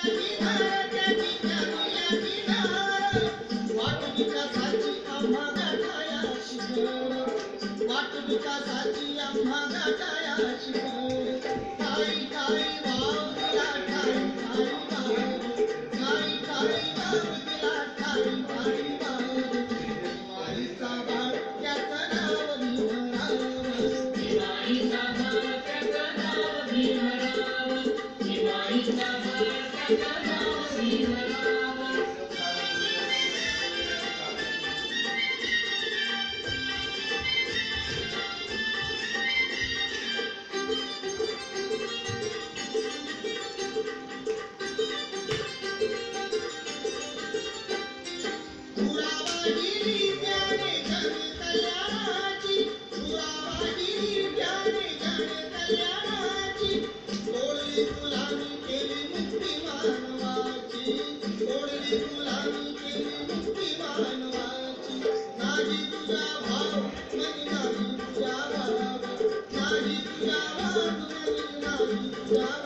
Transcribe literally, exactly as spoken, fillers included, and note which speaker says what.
Speaker 1: विकासाची आम्हा गाठाया शिकवण काही काही वाव दिला ठाई ठाई वाव काही काही वाव दिला ठाई ठाई वाव दिवाळीचा बाळ त्याचं नाव भीमराव दिवाळीचा बाळ त्याचं नाव भीमराव दिवाळीचा बाळ त्याचं नाव भीमराव Yeah.